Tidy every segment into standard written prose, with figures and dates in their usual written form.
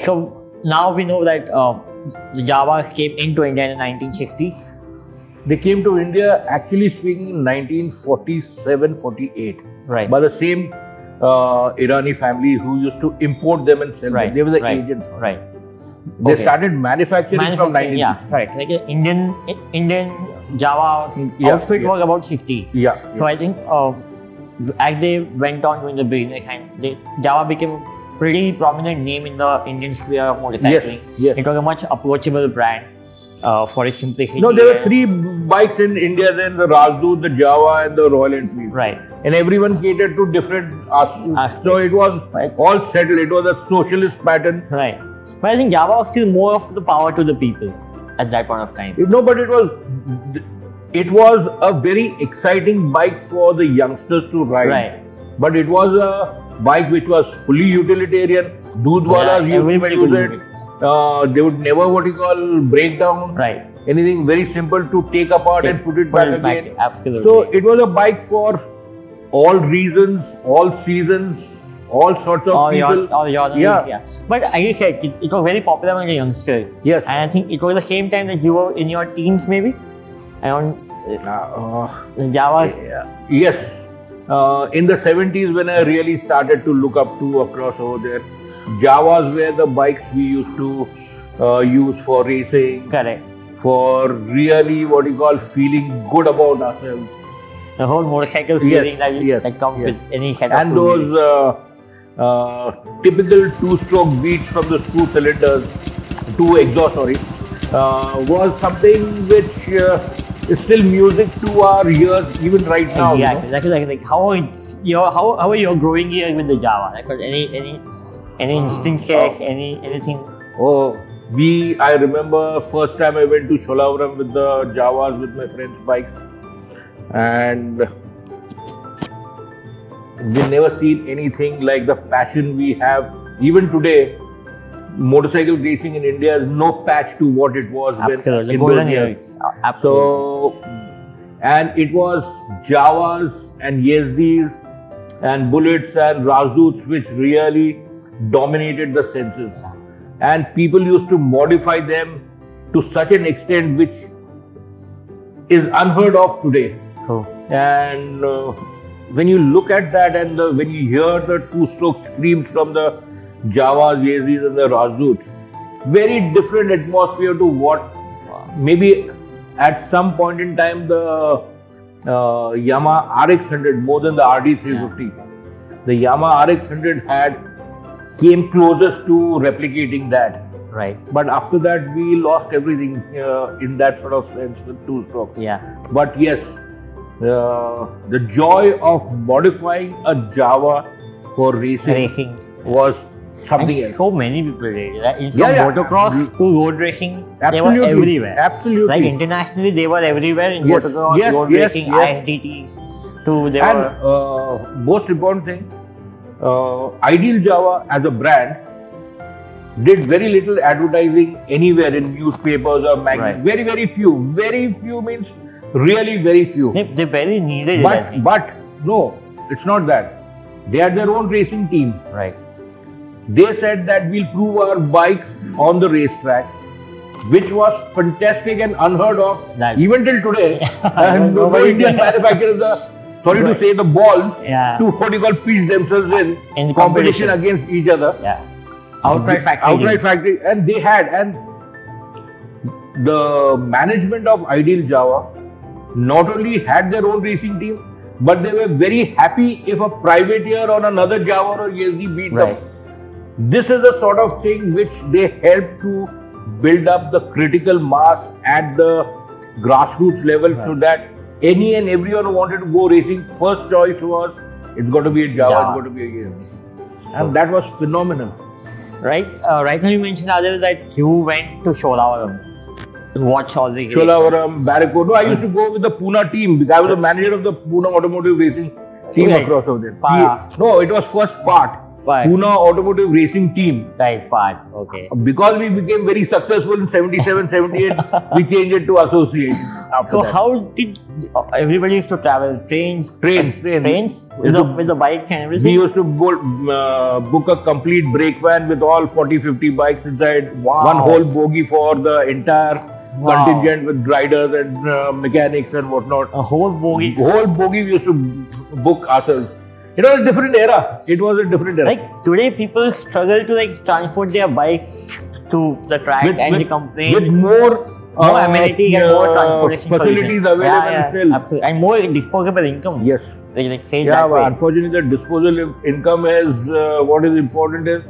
So now we know that the Java came into India in the 1960s. They came to India, actually speaking, in 1947-48. Right. By the same Irani family who used to import them and sell them. They were the agents. Right. They started manufacturing from 1960. Yeah, right. Like an Indian Java outfit was about 60. Yeah. So I think as they went on doing the business, and Java became a pretty prominent name in the Indian sphere of motorcycling. Yes. It was a much approachable brand for its simplicity. No, there were 3 bikes in India then: the Rajdoot, the Java, and the Royal Enfield. Right. And everyone catered to different aspects. So it was all settled. It was a socialist pattern. Right. But I think Java was still more of the power to the people at that point of time. No, but it was a very exciting bike for the youngsters to ride. Right. But it was a bike which was fully utilitarian. Doodhwalas used to use it. They would never break down. Right. Anything very simple to take apart and put it back again. Absolutely. So it was a bike for all reasons, all seasons, all sorts of people. All yeah. But I said it was very popular among the youngsters. Yes. And I think it was the same time that you were in your teens, maybe. Around Java. Yes. In the 70s, when I really started to look up to across over there, Javas were the bikes we used to use for racing. Correct. For really feeling good about ourselves. The whole motorcycle feeling that comes with any set of and those typical 2-stroke beats from the screw cylinders, 2 exhaust, was something which is still music to our ears even right now. Exactly. Like how are your growing years with the Java? Like any instinct check, anything? I remember first time I went to Sholavaram with the Javas with my friends' bikes, and we've never seen anything like the passion we have. Even today, motorcycle racing in India is no patch to what it was Absolutely. in those years. So, and it was Javas and Yezdis and Bullets and Rajdoots which really dominated the senses. And people used to modify them to such an extent which is unheard of today. And when you look at that and when you hear the 2-stroke screams from the Javas, Yezdis and the Rajdoots, very different atmosphere to what maybe at some point in time the Yamaha RX100 more than the RD350. The Yamaha RX100 came closest to replicating that. Right. But after that, we lost everything in that sort of sense with 2-stroke. Yeah. But yes, the joy of modifying a Java for racing was something else. So many people did. Like, from motocross to road racing, they were everywhere. Absolutely. Like internationally, they were everywhere in motocross, road racing, ISDTs. Most important thing, Ideal Java as a brand did very little advertising anywhere in newspapers or magazines. Very, very few. Very few means really very few. They barely needed it. But no, it's not that. They had their own racing team. Right. They said that we'll prove our bikes on the racetrack, which was fantastic and unheard of even till today. And no Indian manufacturers are, sorry to say, the balls to pitch themselves in competition against each other. Outright factory. And they had, and the management of Ideal Java not only had their own racing team, but they were very happy if a privateer on another Java or Yazdi beat them. This is the sort of thing which they help to build up the critical mass at the grassroots level, so that any and everyone who wanted to go racing, first choice was, it's got to be a Java, it's got to be a Yazdi. And that was phenomenal. Right now you mentioned others that you went to Sholavaram to watch all the Sholavaram, Barraco. No, I used to go with the Pune team because I was the manager of the Pune Automotive Racing team across over there. No, it was first part. Pune Automotive Racing Team. Right, part. Okay. Because we became very successful in 77, 78, we changed it to association after So that. how did everybody used to travel? Trains? Trains. With the bikes and We everything? used to book a complete brake van with all 40-50 bikes inside. Wow. One whole bogie for the entire Wow. contingent with riders and mechanics and whatnot. A whole bogie. Whole bogie we used to book ourselves. It was a different era. It was a different era. Like today, people struggle to like transport their bikes to the track and they complain. with more amenity and more transportation facilities solutions. available still. Absolutely. And more disposable income. Yes. Like say Yeah, that but way. unfortunately, the disposable income is what is important is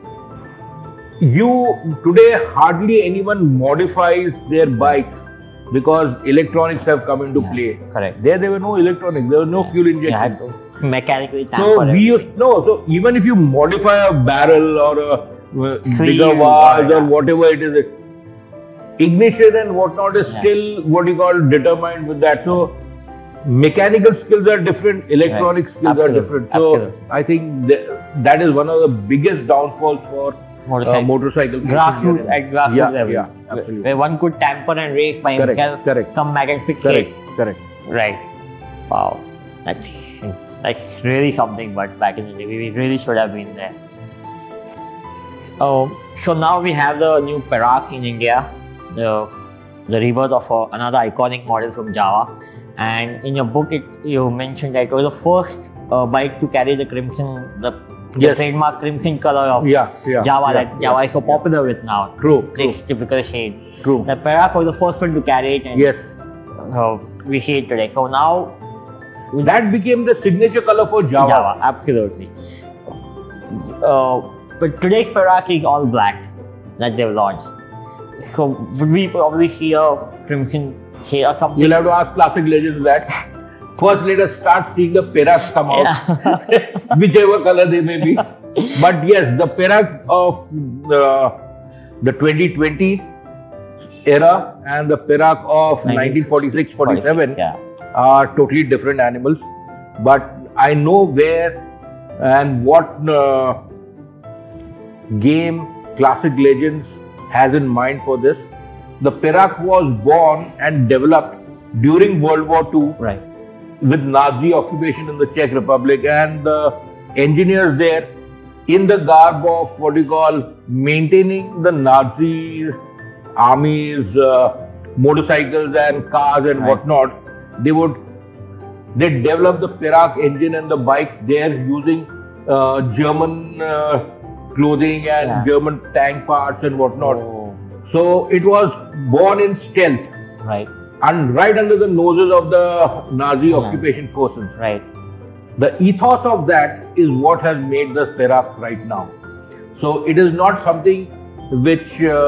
today hardly anyone modifies their bikes because electronics have come into play. Correct. There were no electronics. There was no fuel injection. Mechanically So we used so even if you modify a barrel or a bigger valve or whatever it is, ignition and whatnot is still what you call determined with that. So mechanical skills are different, electronic skills are different. So I think that is one of the biggest downfalls for motorcycle grassroots at grassroots level. Yeah, absolutely. Where one could tamper and race by himself. Correct. Come back and fix it. Correct. Right. Wow. That's really something. But back in the day, we really should have been there. So now we have the new Perak in India, the rebirth of another iconic model from Jawa. And in your book, you mentioned that it was the first bike to carry the crimson, the trademark crimson color of Jawa that Jawa is so popular with now. True. This typical shade. True. The Perak was the first one to carry it, and we see it today. So now that became the signature color for Jawa. Absolutely. But today's Perak is all black that they've launched. So would we probably see a crimson shade or something? You'll have to ask Classic Legends that. First, let us start seeing the Peraks come out, whichever color they may be. But yes, the Perak of the 2020 era and the Perak of 1946-47 are totally different animals. But I know where and what game Classic Legends has in mind for this. The Perak was born and developed during World War II. Right. With Nazi occupation in the Czech Republic, and the engineers there, in the garb of what you call maintaining the Nazi army's motorcycles and cars and whatnot, they developed the Perak engine and the bike there using German clothing and German tank parts and whatnot. So it was born in stealth. Right. And right under the noses of the Nazi occupation forces. Right. The ethos of that is what has made the Perak right now. So it is not something which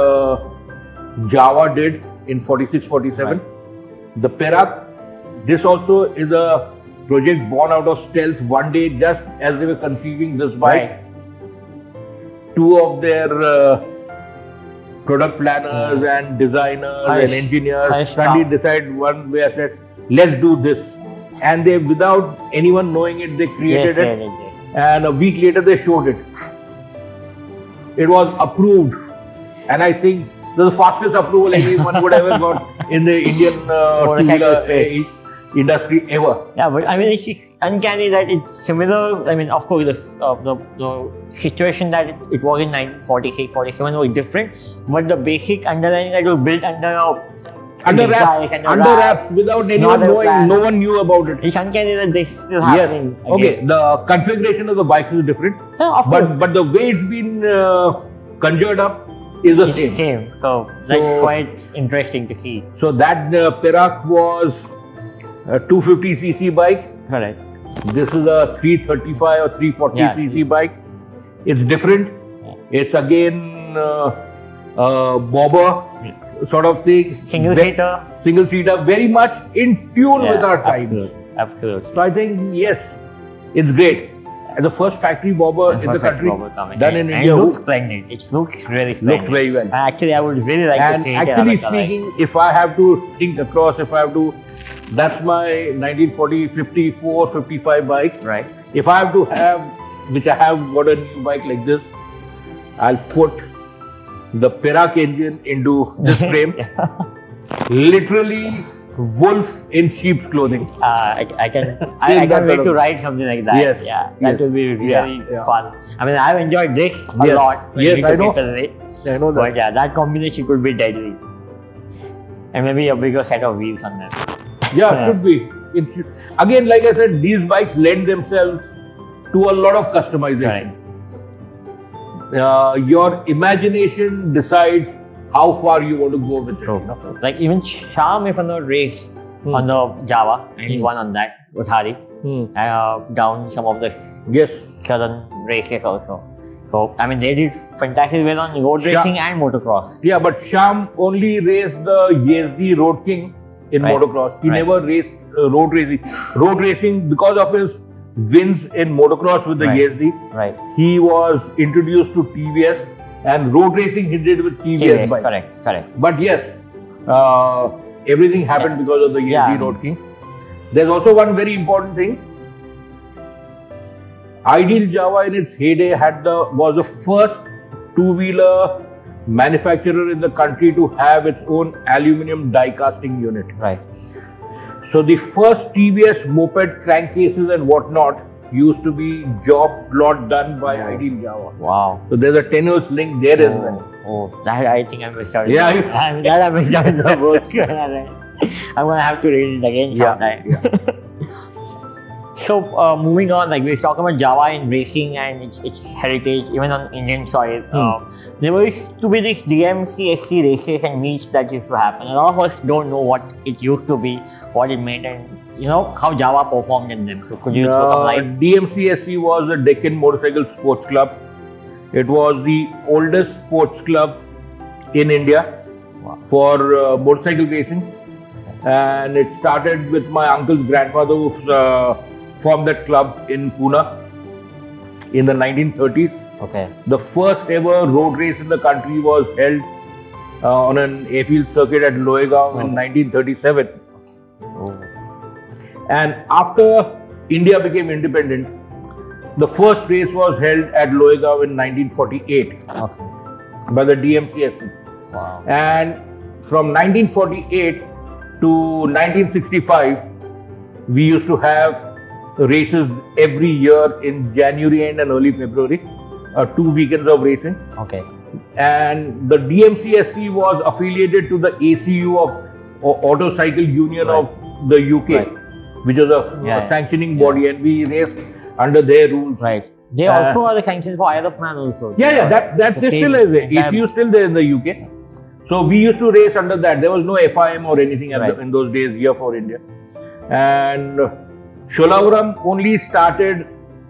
Jawa did in 46-47. Right. The Perak, this also is a project born out of stealth. One day, just as they were conceiving this bike, two of their product planners and designers and engineers suddenly decided one way, I said, let's do this. And they, without anyone knowing it, they created it. And a week later, they showed it. It was approved. And I think the fastest approval anyone would ever got in the Indian two-wheeler industry ever. Yeah, but I mean, it's uncanny that it's similar. I mean, of course, the situation that it was in 1946, 47 was different, but the basic underlying that was built under wraps, without anyone knowing, no one knew about it. It's uncanny that this is still happening. Yes. Okay, the configuration of the bikes is different, but the way it's been conjured up is the same. So that's quite interesting to see. So that Perak was a 250cc bike. Correct. This is a 335 or 340cc bike. It's different. It's again bobber sort of thing. Single seater, very much in tune with our times. Absolutely. So I think yes, it's great. And the first factory bobber in the country done in India. It looks splendid. It looks really splendid. Looks very well. Actually, I would really like to see it. And actually speaking, if I have to think across, that's my 1940, 54, 55 bike. Right. If I have to have which I have got a new bike like this, I'll put the Perak engine into this frame. Literally, wolf in sheep's clothing. I can't wait to ride something like that. Yes, yeah, that will be really yeah. fun. I mean, I've enjoyed this a Yes, lot. When yes, we I took know. it today. I know that. But yeah, that combination could be deadly. And maybe a bigger set of wheels on them. Yeah, should be. It should. Again, like I said, these bikes lend themselves to a lot of customization. Your imagination decides how far you want to go with it. True. You know? Like even Sham, if I'm not raced on the Java, and he won on that, Uthari, down some of the Yes. southern races also. So, I mean, they did fantastic well on road racing and motocross. Yeah, but Sham only raced the Yazdi Road King in motocross. He never raced road racing. Road racing, because of his wins in motocross with the Yazdi, he was introduced to TVS, and road racing he did with TVS bikes. Correct. But yes, everything happened because of the Yazdi Road King. There's also one very important thing. Ideal Java in its heyday was the first two-wheeler manufacturer in the country to have its own aluminium die casting unit. So the first TVS moped crankcases and whatnot used to be job lot done by Ideal Java. Wow. So there's a tenuous link there as well. Oh, that I think I missed out. Yeah, I missed out the book. I'm gonna have to read it again sometime. So moving on, like we were talking about Java in racing and its heritage, even on Indian soil. There used to be these DMC-SC races and meets that used to happen. A lot of us don't know what it used to be, what it meant, and you know how Java performed in them. So could you throw some light? DMC-SC was the Deccan Motorcycle Sports Club. It was the oldest sports club in India for motorcycle racing, and it started with my uncle's grandfather who formed that club in Pune in the 1930s. The first ever road race in the country was held on an airfield circuit at Loegaon in 1937. And after India became independent, the first race was held at Loegaon in 1948 by the DMC-SC. And from 1948 to 1965, we used to have races every year in January and early February, 2 weekends of racing. And the DMC-SC was affiliated to the ACU of Auto Cycle Union of the UK, which is a sanctioning body, and we raced under their rules. They also are the sanctions for Isle of Man also. That still is there. ACU is still there in the UK. So we used to race under that. There was no FIM or anything in those days here for India. And Sholavaram only started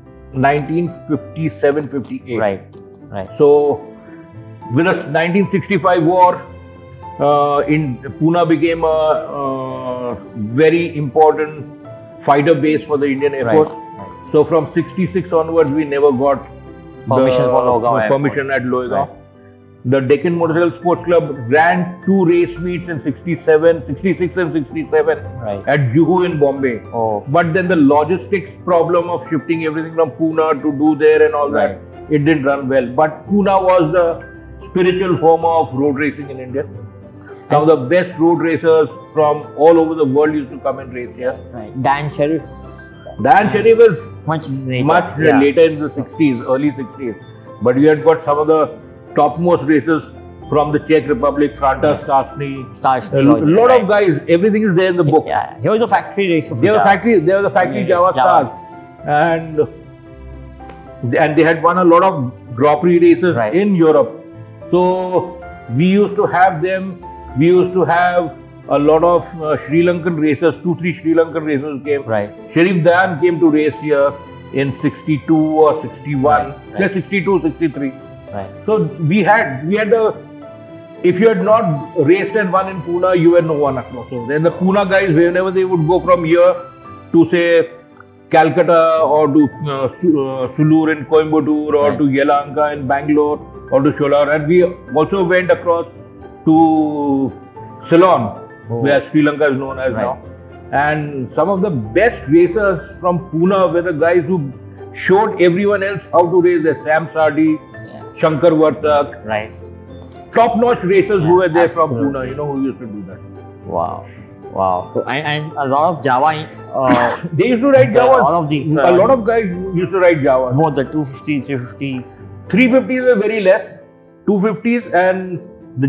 1957-58. So with the 1965 war, in Pune became a very important fighter base for the Indian Air Force. So from 66 onwards, we never got permission at Loegaon. The Deccan Motorcycle Sports Club ran 2 race meets in 66 and 67 at Juhu in Bombay. But then the logistics problem of shifting everything from Pune to do there and all that, it didn't run well. But Pune was the spiritual home of road racing in India. Some of the best road racers from all over the world used to come and race here. Dan Sharif. Dan Sharif is much later in the 60s, early 60s. But we had got some of the topmost racers from the Czech Republic, Franta Stasny, a lot of guys. Everything is there in the book. He was a factory racer. They were the factory Java stars, and they had won a lot of Grand Prix races in Europe. So we used to have them. We used to have a lot of Sri Lankan racers. 2-3 Sri Lankan racers came. Sharif Dayan came to race here in 62 or 61. 62, 63. So we had the, if you had not raced and won in Pune, you were no one across. So then the Pune guys, whenever they would go from here to say Calcutta or to Sulur in Coimbatore or to Yelahanka in Bangalore or to Sholar, and we also went across to Ceylon, where Sri Lanka is known as now. And some of the best racers from Pune were the guys who showed everyone else how to race. The Sam Sardi, Shankar Vartak, Right. top-notch racers who were there from absolutely. Pune, who used to do that. Wow. Wow. So, and a lot of Java. They used to ride Javas. All of the A lot of guys used to ride Javas. both the 250, 350. 350s were very less. 250s, and the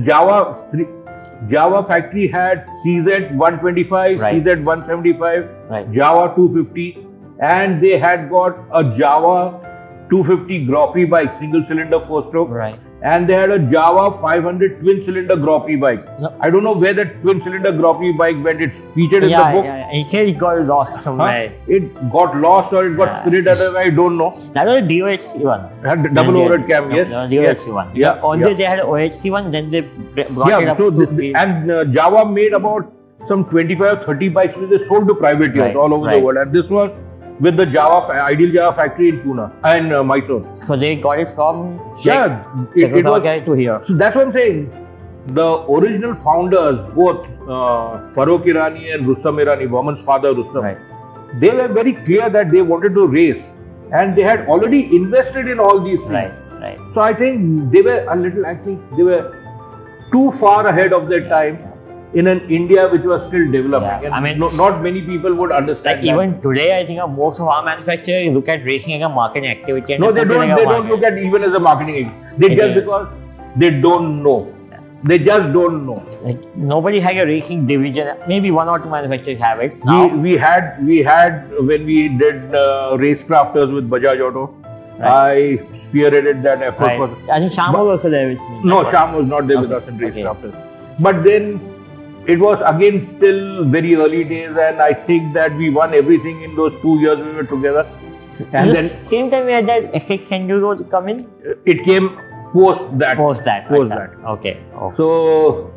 Java factory had CZ 125, Right. CZ 175, Right. Java 250, and they had got a Java 250 Grand Prix bike, single cylinder 4-stroke, Right. and they had a Java 500 twin cylinder Grand Prix bike. No. I don't know where that twin cylinder Grand Prix bike went. It's featured in the book. He said he got lost Huh? somewhere. It got lost or it got spirited. I don't know. That was a DOHC one. It had double overhead cam. Yes. DOHC one. Yeah, Only yeah. they had OHC one, then they brought it Yeah, up so to speed. and Java made about some 25 or 30 bikes which they sold to privateers Right, all over the right. world, and this was with the Ideal Java factory in Pune and Mysore. So they got it from Yeah, it was. Czechoslovakia to here. So that's what I'm saying. The original founders, both Farokh Irani and Rustam Irani, Waman's father Rustam, Right. they were very clear that they wanted to race, and they had already invested in all these things. Right. Right. So I think they were a little. I think they were too far ahead of their time in an India which was still developing. Yeah, And I mean, not many people would understand Like that. even today, I think most of our manufacturers look at racing as a marketing activity. And No, they put it don't. like a They don't market. look at even as a marketing aid. They It just is. because they don't know. They just don't know. Like nobody had a racing division. Maybe one or two manufacturers have it. Now, We had when we did racecrafters with Bajaj Auto. Right. I spearheaded that effort. right. For, I think Sham was also there with me. no, Sham was not there with Okay, us in okay. racecrafters. But then it was again still very early days, and I think that we won everything in those 2 years we were together. And then same time we had that SX Enduro to come in. it came post that. Post that. Post अच्छा. Okay. Okay. So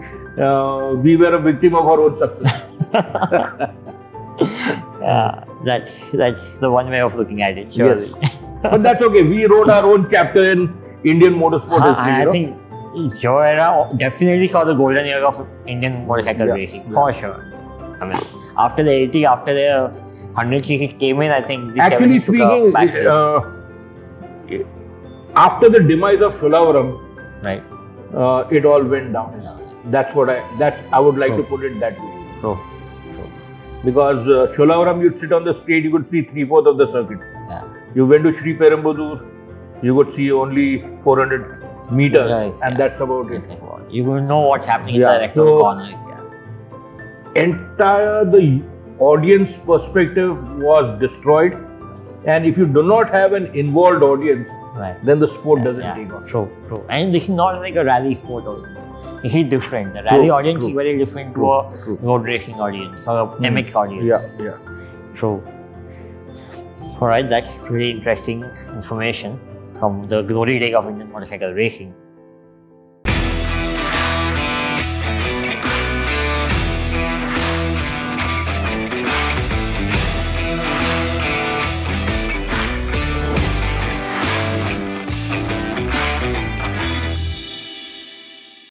we were a victim of our own success. Yeah, that's the one way of looking at it. Surely. Yes. But that's okay. We wrote our own chapter in Indian motorsport history. I you know? think your era definitely saw the golden era of Indian motorcycle Yeah, racing yeah. for sure. I mean, after the 80, after the 100cc came in, I think the Actually 70 took a speaking, back seat. after the demise of Sholavaram, Right. it all went down. Yeah. That's what I would like True. to put it that way. True. Because Sholavaram, you'd sit on the straight, you could see 3/4 of the circuits. Yeah. You went to Sri Perumbudur, you could see only 400 meters, Right, and yeah. that's about it. You will know what's happening in Yeah, the actual so- corner. Yeah. Entire the audience perspective was destroyed, and if you do not have an involved audience, Right. then the sport doesn't Yeah. take off. True. True. And this is not like a rally sport also. This is different. The rally True, audience true. is very different to a True. road racing audience or a MX audience. Yeah. True. Alright, that's really interesting information from the glory days of Indian motorcycle racing.